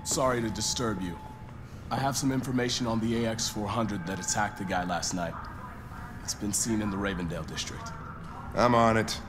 Sorry to disturb you. I have some information on the AX-400 that attacked the guy last night. It's been seen in the Ravendale district. I'm on it.